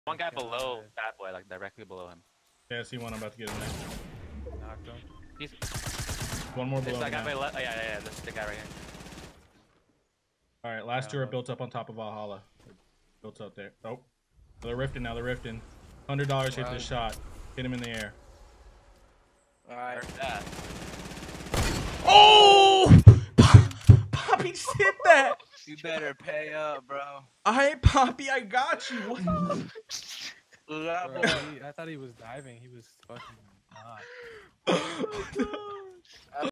One guy below Bad Boy, like directly below him. Yeah, I see one. I'm about to get him there. Knocked him. He's One more below. that guy now. by yeah. This is the guy right here. All right, last two are built up on top of Valhalla. Built up there. Oh, they're rifting now. They're rifting. $100 hit this shot. Hit him in the air. All right. That. Oh! Poppy just hit that. You better pay up, bro. Alright, Poppy, I got you. What? Look out, Bro, boy. I thought he was diving. He was fucking not. Oh, no.